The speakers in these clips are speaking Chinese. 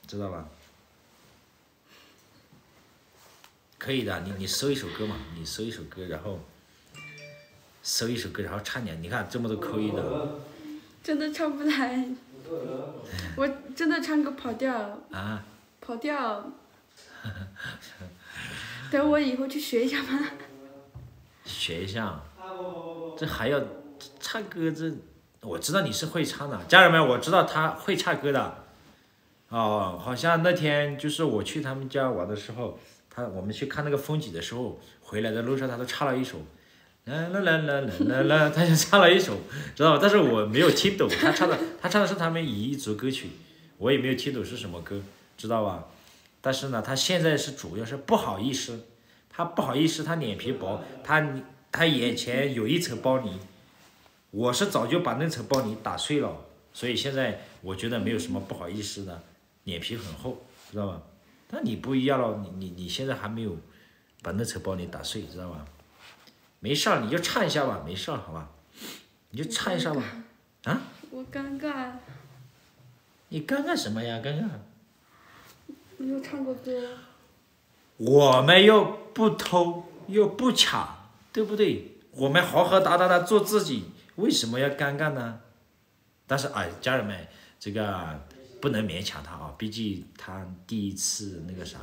知道吧？可以的，你搜一首歌嘛，你搜一首歌，然后唱点，你看这么多口语的。 真的唱不来，我真的唱个跑调。 啊。 跑调。等我以后去学一下吧。 学一下，这还要唱歌这，我知道你是会唱的，家人们，我知道他会唱歌的。哦，好像那天就是我去他们家玩的时候。我们去看那个风景的时候，回来的路上他都唱了一首，啦啦啦啦啦啦，他就唱了一首，知道吧？但是我没有听懂，他唱的是他们彝族歌曲，我也没有听懂是什么歌，知道吧？但是呢，他现在是主要是不好意思，他不好意思，他脸皮薄，他眼前有一层玻璃，我是早就把那层玻璃打碎了，所以现在我觉得没有什么不好意思的，脸皮很厚，知道吧？但你不一样了，你现在还没有把那层玻璃打碎，知道吧？没事儿，你就唱一下吧，没事儿，好吧？你就唱一下吧。啊？ 我尴尬。 你尴尬什么呀？尴尬？ 没有唱过歌。 我们又不偷又不抢，对不对？我们好好的做自己，为什么要尴尬呢？但是哎，家人们，这个。不能勉强他啊，毕竟他第一次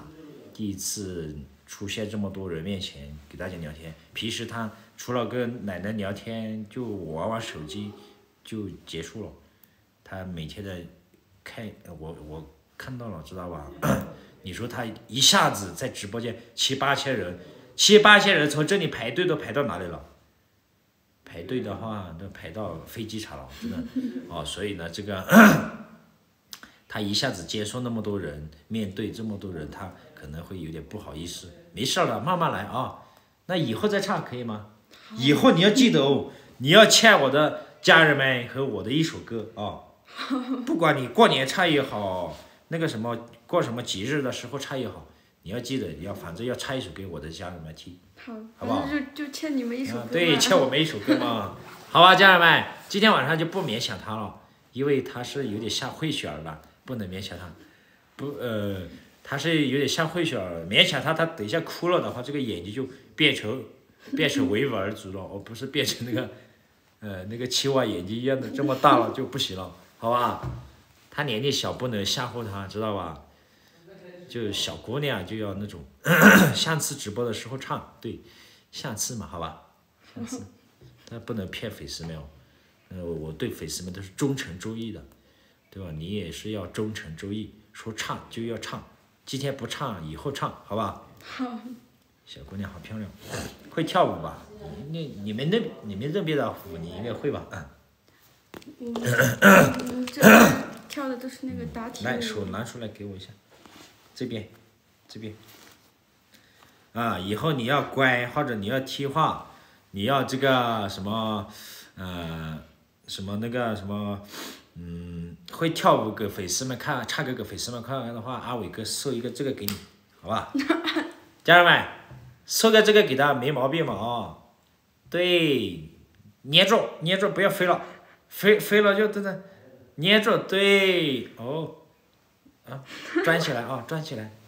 出现这么多人面前给大家聊天，平时他除了跟奶奶聊天就玩玩手机就结束了，他每天的我看到了，知道吧？你说他一下子在直播间7、8千人从这里排队都排到哪里了？排队的话都排到飞机场了，真的哦，所以呢这个。他一下子接受那么多人，面对这么多人，他可能会有点不好意思。没事了，慢慢来啊。那以后再唱可以吗？以后你要记得哦，你要欠我的家人们和我的一首歌啊。不管你过年唱也好，那个什么过什么节日的时候唱也好，你要记得反正要唱一首给我的家人们听，好不好？ 就欠你们一首歌。 对，欠我们一首歌嘛。好吧，家人们，今天晚上就不勉强他了，因为他是有点像混血儿的。不能勉强他，他是有点像混血儿，勉强他等一下哭了的话，这个眼睛就变成维吾尔族了，而不是变成那个青蛙眼睛一样的这么大了就不行了，好吧？他年纪小，不能吓唬他，知道吧？就小姑娘就要那种，下次直播的时候唱，对，下次嘛，好吧？下次，但不能骗粉丝们哦，我对粉丝们都是忠诚周义的。对吧？你也是要忠诚周义，说唱就要唱，今天不唱以后唱，好吧？ 好。 小姑娘好漂亮，会跳舞吧？你们那边的舞你应该会吧？ 这跳的都是那个打铁。 来，手拿出来给我一下，这边。啊，以后你要乖，或者你要听话，你要这个什么，什么那个什么。会跳舞给粉丝们看，唱歌给粉丝们看的话，阿伟哥送一个这个给你，好吧？家人们，送个这个给他没毛病嘛啊？对，粘住，不要飞了，飞了就真的粘住，对哦，啊，转起来啊，转起来。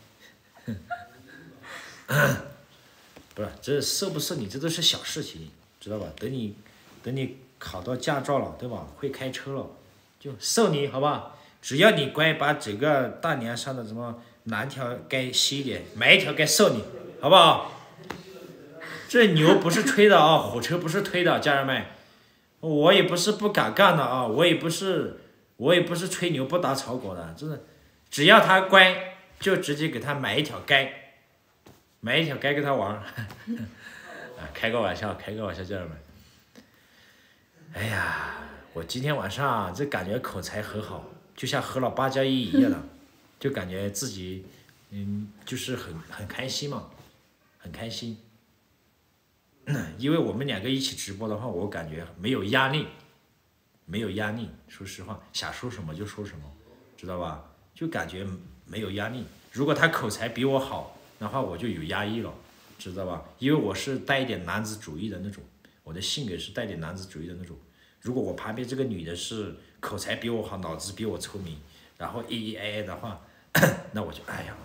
不是，这送不送你这都是小事情，知道吧？等你考到驾照了，对吧？会开车了。就送你好吧，只要你乖，把整个大年上的什么哪条该细一点，买一条该送你，好不好？这牛不是吹的啊，火车不是推的，家人们，我也不是不敢干的啊，我也不是吹牛不打草稿的，真的，只要他乖，就直接给他买一条街给他玩。开个玩笑，家人们。哎呀。我今天晚上这感觉口才很好，就像喝了8+1一样的，就感觉自己就是很开心嘛，很开心。因为我们2个一起直播的话，我感觉没有压力，说实话，想说什么就说什么，知道吧？就感觉没有压力。如果他口才比我好的话，我就有压抑了，知道吧？因为我是带一点男子主义的那种，我的性格是带点男子主义的那种。如果我旁边这个女的是口才比我好，脑子比我聪明，然后咿咿哎哎的话， 那我就哎呀，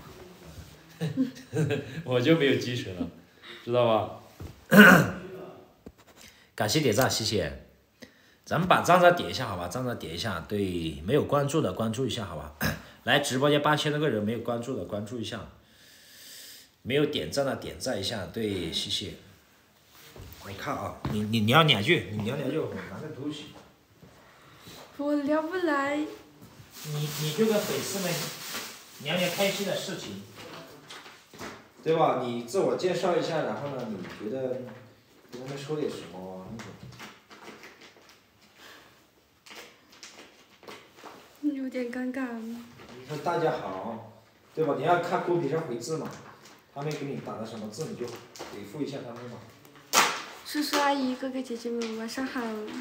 我就没有精神了，知道吧？感谢点赞，谢谢。咱们把赞赞点一下，好吧？赞赞点一下，对，没有关注的关注一下，好吧？来直播间8000多个人，没有关注的关注一下，没有点赞的点赞一下，对，谢谢。我看啊，你聊两句，你聊两句，我拿个东西。 我聊不来。 你就跟粉丝们聊聊开心的事情，对吧？你自我介绍一下，然后呢，你觉得跟他们说点什么那种？ 有点尴尬。 你说大家好，对吧？你要看公屏上回字嘛，他们给你打的什么字，你就回复一下他们嘛。 叔叔阿姨、哥哥姐姐们，晚上好。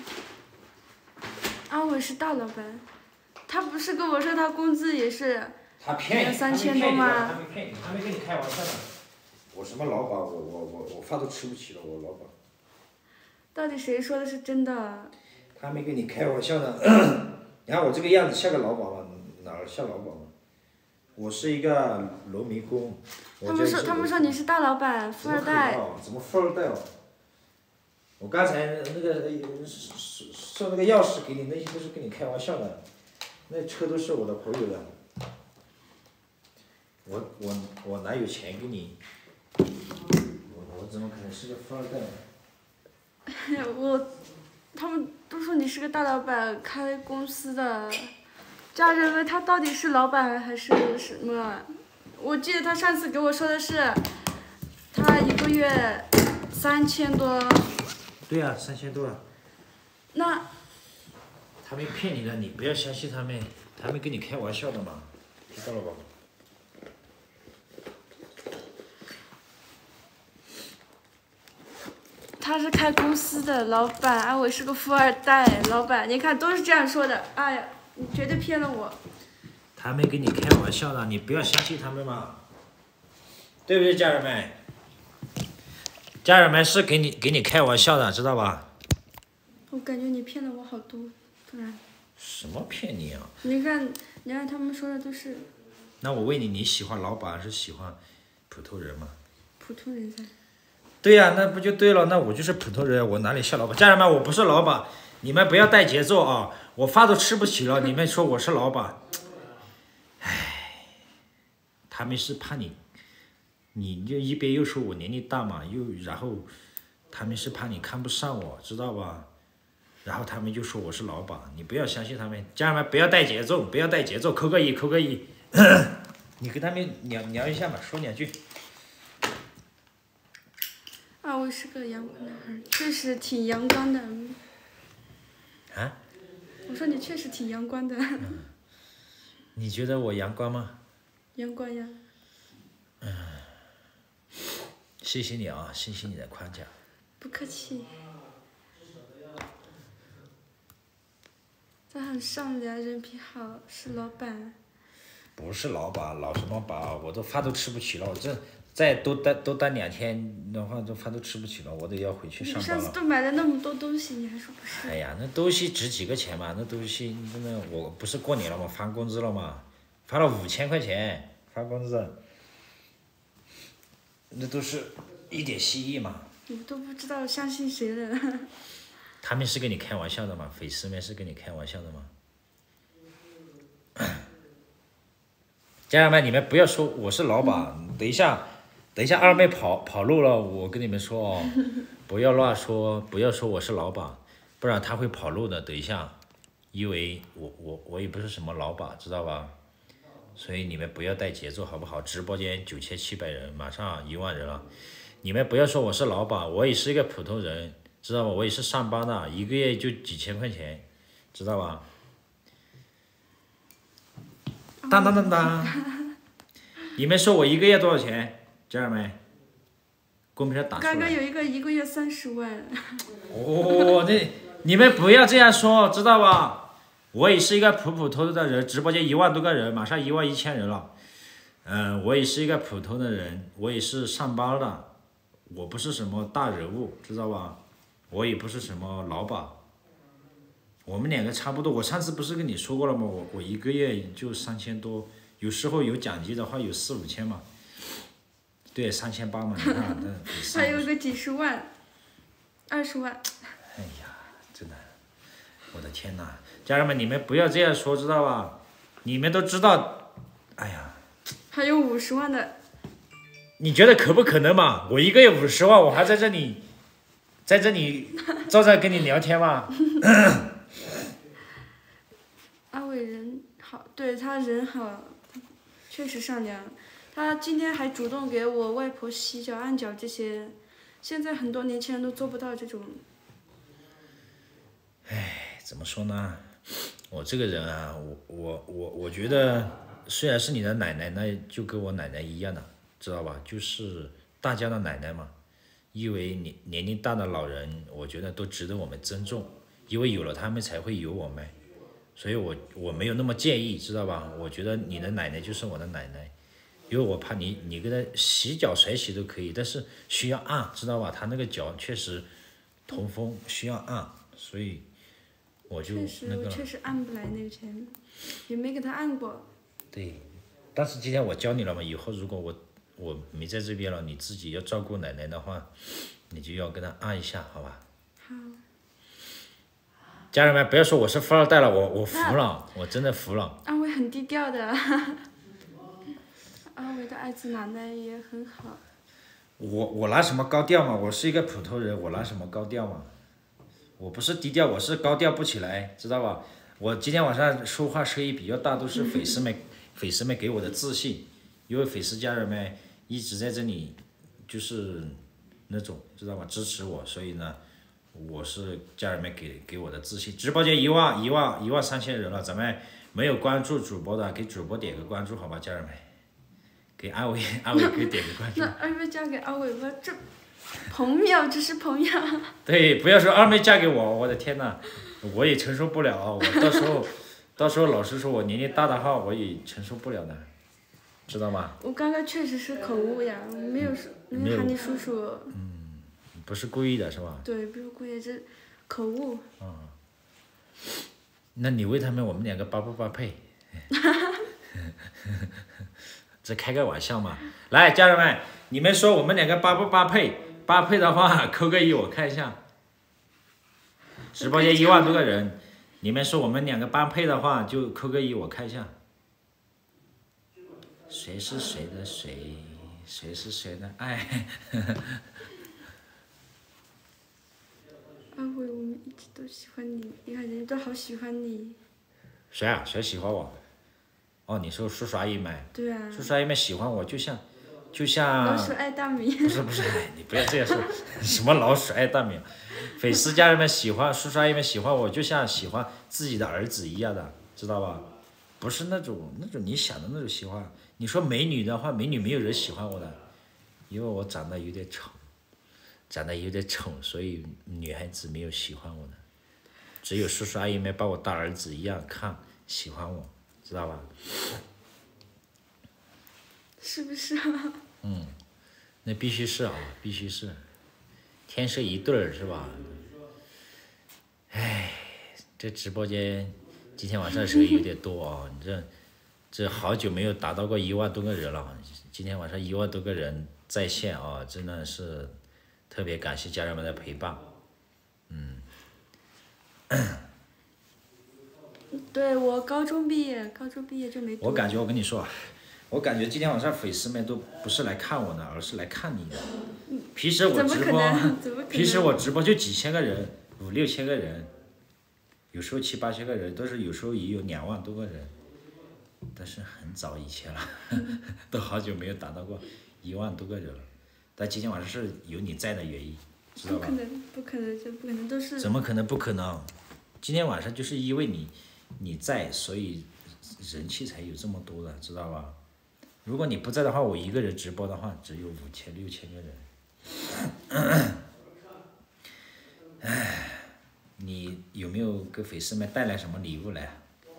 啊，我是大老板。他不是跟我说他工资也是他骗你 3000多吗？ 他没骗你，他没跟你开玩笑的。我什么老板，我饭都吃不起了，我老板。 到底谁说的是真的？ 他没跟你开玩笑的。你看我这个样子像个老板吗？哪儿像老板吗？我是一个农民工。 他们说你是大老板，富二代。 怎么富二代哦？我刚才那个送那个钥匙给你，那些都是跟你开玩笑的。那车都是我的朋友的。我哪有钱给你？我怎么可能是个富二代？ 他们都说你是个大老板，开公司的。家人们，他到底是老板还是什么？我记得他上次给我说的是，他一个月3000多。 对呀，3000多啊。 那。 他们骗你的，你不要相信他们，他们跟你开玩笑的嘛，知道了吧？ 他是开公司的老板，啊，我是个富二代老板，你看都是这样说的，哎呀，你绝对骗了我。 他们跟你开玩笑的，你不要相信他们嘛，对不对，家人们？家人们是给你开玩笑的，知道吧？ 我感觉你骗了我好多。不然什么骗你啊？ 你看他们说的都是。 那我问你，你喜欢老板还是喜欢普通人嘛？ 普通人噻。 对呀，那不就对了？那我就是普通人，我哪里像老板？家人们，我不是老板，你们不要带节奏啊！我饭都吃不起了，你们说我是老板？唉，他们是怕你就一边又说我年龄大嘛，然后他们是怕你看不上我，知道吧？然后他们就说我是老板，你不要相信他们，家人们不要带节奏，不要带节奏，扣个一，扣个一。你跟他们聊一下嘛，说两句。 啊，我是个阳光男孩，确实挺阳光的。 啊？ 我说你确实挺阳光的。 你觉得我阳光吗？ 阳光呀。 谢谢你啊，谢谢你的夸奖。 不客气。他很善良，人品好，是老板。 不是老板，老什么板？我都饭都吃不起了，我这再多待2天的话，这饭都吃不起了，我得要回去上班了。 你上次都买了那么多东西，你还说不是？ 哎呀，那东西值几个钱嘛？那东西真的，我不是过年了吗？发工资了吗？发了5000块钱，发工资，那都是一点心意嘛。 我都不知道相信谁了。 他们是跟你开玩笑的吗？粉丝们是跟你开玩笑的吗？家人们，你们不要说我是老板，等一下二妹跑路了，我跟你们说哦，不要乱说，不要说我是老板，不然他会跑路的。等一下，因为我也不是什么老板，知道吧？所以你们不要带节奏好不好？直播间9700人，马上1万人了，你们不要说我是老板，我也是一个普通人。知道吧？我也是上班的，一个月就几千块钱，知道吧？当当当当！你们说我一个月多少钱？家人们，公屏上打出来。 刚刚有一个月30万。 哦，你们不要这样说，知道吧？我也是一个普通的人，直播间1万多个人，马上11000人了。我也是一个普通的人，我也是上班的，我不是什么大人物，知道吧？我也不是什么老板，我们两个差不多。我上次不是跟你说过了吗？我一个月就3000多， 有时候有奖金的话有4、5千嘛，对，3800嘛，你看那还有一个几十万，20万。 哎呀，真的，我的天呐，家人们，你们不要这样说，知道吧？你们都知道，哎呀， 还有50万的。 你觉得可不可能嘛？我一个月50万，我还在这里照着跟你聊天嘛？ 阿伟人好，对他人好，确实善良。他今天还主动给我外婆洗脚、按脚这些，现在很多年轻人都做不到这种。 唉，怎么说呢？我这个人啊，我觉得，虽然是你的奶奶，那就跟我奶奶一样的，知道吧？就是大家的奶奶嘛。因为年龄大的老人，我觉得都值得我们尊重，因为有了他们才会有我们，所以我没有那么介意，知道吧？我觉得你的奶奶就是我的奶奶，因为我怕你给她洗脚甩洗都可以，但是需要按，知道吧？她那个脚确实痛风，需要按，所以我就那个我确实按不来那个钱，也没给他按过。 对，但是今天我教你了嘛，以后如果我没在这边了，你自己要照顾奶奶的话，你就要跟她按一下，好吧？ 好。 家人们，不要说我是富二代了，我服了，我真的服了。 阿伟很低调的，阿伟的爱子奶奶也很好。 我拿什么高调嘛？我是一个普通人，我拿什么高调嘛？我不是低调，我是高调不起来，知道吧？我今天晚上说话声音比较大，都是粉丝们给我的自信，因为粉丝家人们一直在这里，就是那种知道吧，支持我，所以呢，我是家人们给我的自信。直播间1万3000人了，咱们没有关注主播的，给主播点个关注好吧，家人们，给阿伟给点个关注。 那二妹嫁给阿伟吧，这朋友只是朋友。 对，不要说二妹嫁给我，我的天呐，我也承受不了啊！我到时候老实说，我年龄大的话，我也承受不了的，知道吗？ 我刚刚确实是口误呀，没有喊你叔叔。 不是故意的，是吧？ 对，不是故意，这口误。 那你问他们我们2个搭不搭配？这开个玩笑嘛。来，家人们，你们说我们2个搭不搭配？搭配的话，扣个1，我看一下。直播间1万多个人，你们说我们2个搭配的话，就扣个1，我看一下。谁是谁的谁？谁是谁的爱？ 阿伟，我们一直都喜欢你，你看人家都好喜欢你。 谁啊？谁喜欢我？哦，你说叔叔阿姨们？ 对啊。 叔叔阿姨们喜欢我，就像。 老鼠爱大米。 不是，你不要这样说，什么老鼠爱大米？粉丝家人们喜欢，叔叔阿姨们喜欢我，就像喜欢自己的儿子一样的，知道吧？不是那种你想的那种喜欢。你说美女的话，美女没有人喜欢我的，因为我长得有点丑，所以女孩子没有喜欢我的，只有叔叔阿姨们把我当儿子一样看，喜欢我，知道吧？ 是不是啊？ 那必须是啊，必须是，天生一对儿是吧？唉，这直播间今天晚上人有点多啊，你这好久没有达到过1万多个人了，今天晚上1万多个人在线啊，真的是特别感谢家人们的陪伴。 对，我高中毕业就没读。 我感觉我跟你说，我感觉今天晚上粉丝们都不是来看我的，而是来看你的。平时我直播就几千个人，5、6千个人，有时候7、8千个人，有时候也有2万多个人，但是很早以前了，都好久没有达到过1万多个人了。但今天晚上是有你在的原因，知道吧？ 不可能都是。 怎么可能不可能？今天晚上就是因为你在，所以人气才有这么多的，知道吧？如果你不在的话，我一个人直播的话，只有5000、6000个人。唉，你有没有给粉丝们带来什么礼物来？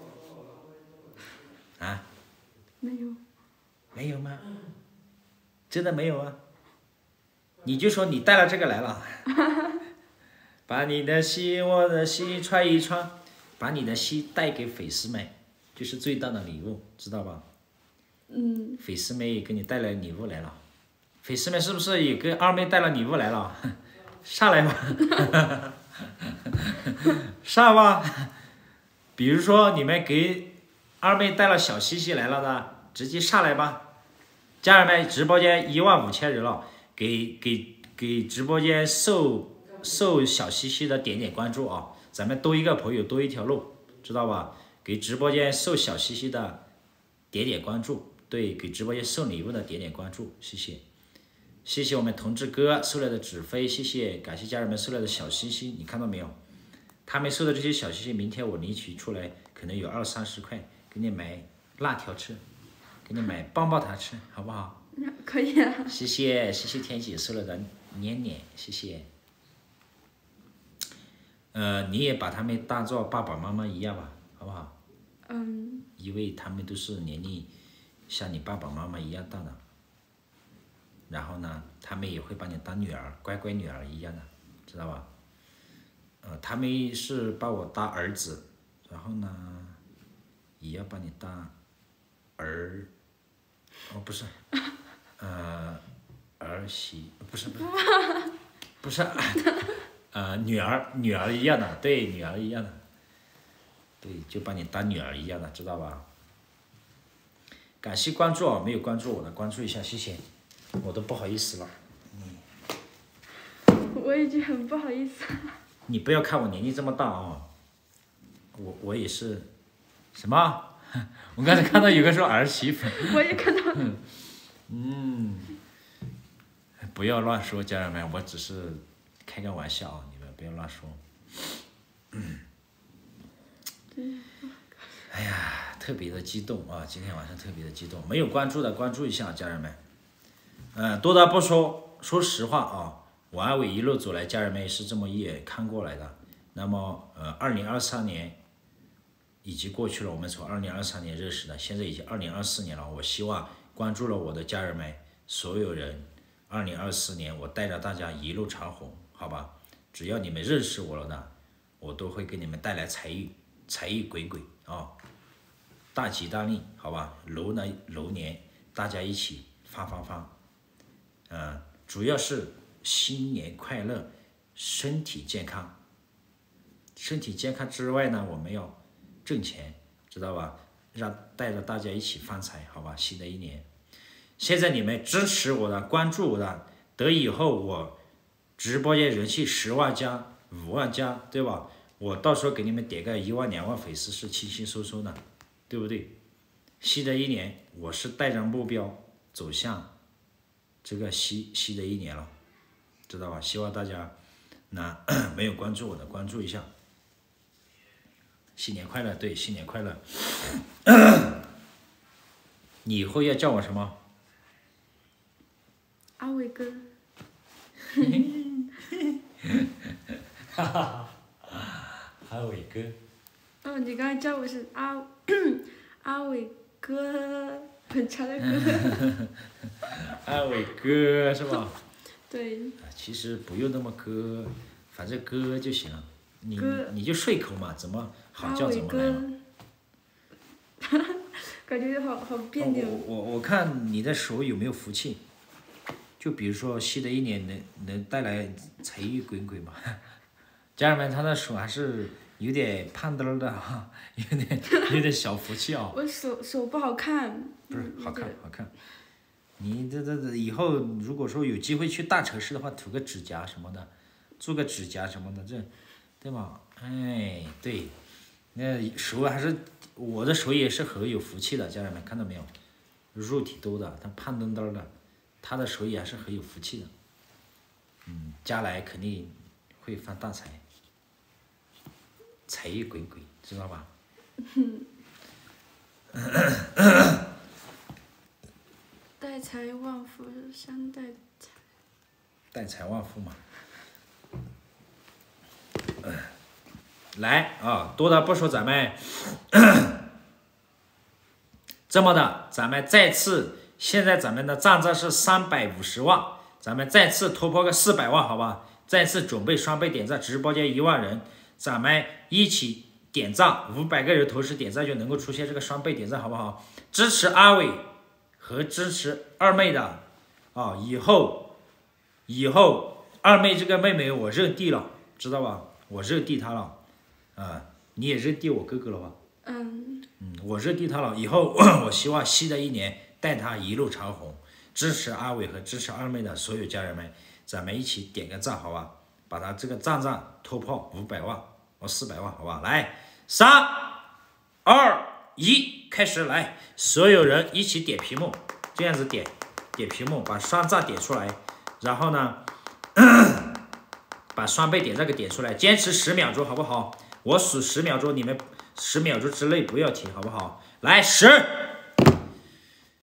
啊？ 没有。 没有吗？真的没有啊？你就说你带了这个来了。把你的心，我的心串一串，把你的心带给粉丝们，就是最大的礼物，知道吧？ 粉丝们也给你带来礼物来了，粉丝们是不是也给二妹带了礼物来了？上来吧，上吧。比如说你们给二妹带了小西西来了的，直接上来吧。家人们，直播间15000人了，给直播间受小西西的点关注啊！咱们多一个朋友多一条路，知道吧？给直播间受小西西的点关注，对，给直播间送礼物的点关注，谢谢，谢谢我们同志哥收来的纸飞，谢谢，感谢家人们收来的小西西，你看到没有？他们收的这些小西西，明天我领取出来，可能有20-30块，给你买辣条吃。给你买棒棒糖吃，好不好？ 可以啊。 谢谢天姐收了的年，谢谢。你也把他们当做爸爸妈妈一样吧，好不好？因为他们都是年龄像你爸爸妈妈一样大的，然后呢，他们也会把你当女儿，乖乖女儿一样的，知道吧？他们是把我当儿子，然后呢，也要把你当不是，儿媳不是，女儿一样的，对，女儿一样的，对，就把你当女儿一样的，知道吧？感谢关注啊，没有关注我的关注一下，谢谢，我都不好意思了。 我已经很不好意思了。 你不要看我年纪这么大啊，我也是，什么？我刚才看到有个说儿媳妇， 我也看到了。 不要乱说，家人们，我只是开个玩笑啊，你们不要乱说。哎呀，特别的激动啊！今天晚上特别的激动，没有关注的关注一下，家人们。多的不说，说实话啊，我安伟一路走来，家人们也是这么一眼看过来的。那么，2023年。已经过去了，我们从2023年认识的，现在已经2024年了。我希望关注了我的家人们，所有人，2024年我带着大家一路长虹，好吧？只要你们认识我了的，我都会给你们带来财运滚滚啊，大吉大利，好吧？龙年大家一起发，主要是新年快乐，身体健康。身体健康之外呢，我们要挣钱，知道吧？带着大家一起发财，好吧？新的一年，现在你们支持我的、关注我的，等以后我直播间人气10万加、5万加，对吧？我到时候给你们点个1万、2万粉丝是轻轻松松的，对不对？新的一年，我是带着目标走向这个新的一年了，知道吧？希望大家没有关注我的关注一下。新年快乐，对，新年快乐。你以后要叫我什么？ 阿伟哥。 阿伟哥。 哦，你刚才叫我是阿伟哥，很长的哥。 阿伟哥是吧？ 对。 其实不用那么哥，反正哥就行了。你就顺口嘛，怎么好叫怎么来嘛。 感觉好别扭。 我看你的手有没有福气，就比如说新的一年能带来财运滚滚嘛。家人们，他的手还是有点胖墩的哈，有点小福气啊。 我手不好看。 不是，好看。你这以后如果说有机会去大城市的话，涂个指甲什么的，做个指甲什么的，对吧？哎，对，那手还是我的手也是很有福气的，家人们看到没有？肉体多的，他胖墩墩的，他的手也还是很有福气的。将来肯定会发大财，财运滚滚，知道吧？ 带财旺福，相带财。 带财旺福嘛。来啊，多的不说，咱们这么的，咱们再次，现在咱们的账单是350万，咱们再次突破个400万，好吧？再次准备双倍点赞，直播间1万人，咱们一起点赞，500个人同时点赞就能够出现这个双倍点赞，好不好？支持阿伟和支持二妹的啊，以后二妹这个妹妹我认弟了，知道吧？我认弟她了，啊，你也认弟我哥哥了吧？我认弟她了，以后我希望新的一年带她一路长虹，支持阿伟和支持二妹的所有家人们，咱们一起点个赞，好吧？把他这个赞突破500万，我400万，好吧？来，3、2、1，开始！来，所有人一起点屏幕，这样子点屏幕，把双赞点出来，然后呢，把双倍点这个点出来，坚持10秒钟，好不好？我数10秒钟，你们10秒钟之内不要停，好不好？来，10。